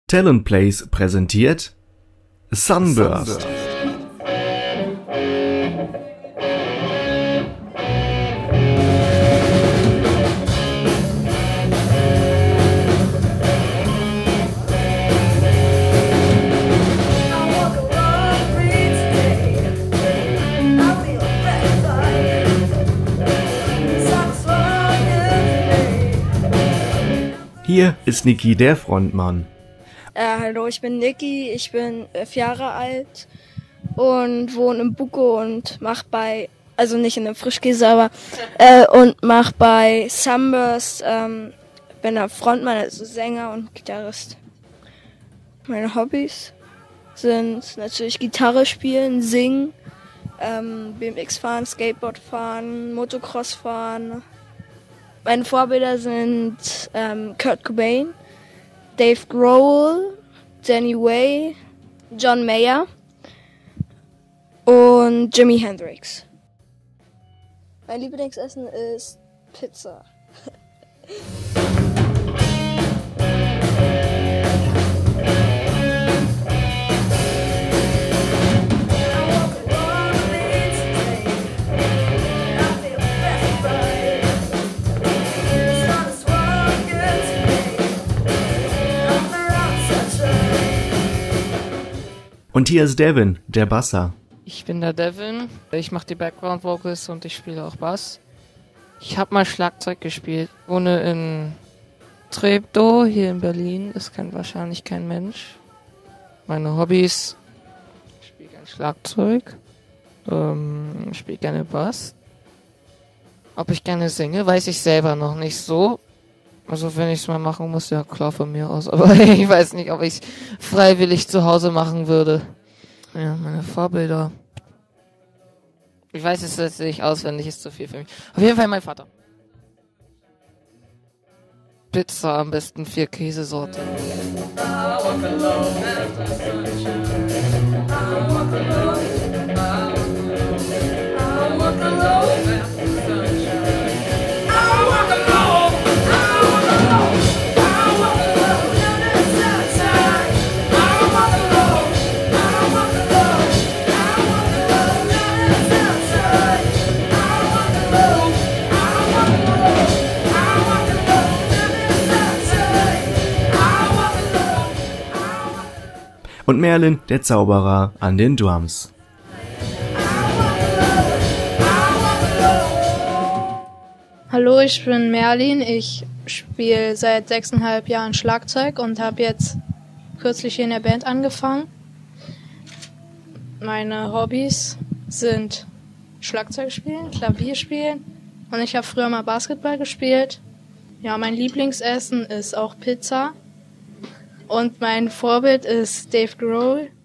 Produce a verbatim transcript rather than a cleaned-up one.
Talent Plays präsentiert Sunburst. Sunburst. Hier ist Niki, der Frontmann. Äh, hallo, ich bin Niki, ich bin elf Jahre alt und wohne in Buko und mach bei, also nicht in einem Frischkäse, aber äh, und mach bei Sunburst, ähm, bin der Frontmann, also Sänger und Gitarrist. Meine Hobbys sind natürlich Gitarre spielen, singen, ähm, B M X fahren, Skateboard fahren, Motocross fahren. Meine Vorbilder sind ähm, Kurt Cobain, Dave Grohl, Danny Way, John Mayer und Jimi Hendrix. Mein Lieblingsessen ist Pizza. Und hier ist Devin, der Basser. Ich bin der Devin, ich mache die Background Vocals und ich spiele auch Bass. Ich habe mal Schlagzeug gespielt, wohne in Treptow hier in Berlin, das kennt wahrscheinlich kein Mensch. Meine Hobbys, ich spiele gerne Schlagzeug, ähm, ich spiele gerne Bass. Ob ich gerne singe, weiß ich selber noch nicht so. Also wenn ich es mal machen muss, ja klar von mir aus, aber ich weiß nicht, ob ich es freiwillig zu Hause machen würde. Ja, meine Vorbilder. Ich weiß es jetzt nicht auswendig, ist zu viel für mich. Auf jeden Fall mein Vater. Pizza, am besten vier Käsesorten. Und Merlin, der Zauberer, an den Drums. Hallo, ich bin Merlin. Ich spiele seit sechseinhalb Jahren Schlagzeug und habe jetzt kürzlich hier in der Band angefangen. Meine Hobbys sind Schlagzeug spielen, Klavier spielen und ich habe früher mal Basketball gespielt. Ja, mein Lieblingsessen ist auch Pizza. Und mein Vorbild ist Dave Grohl.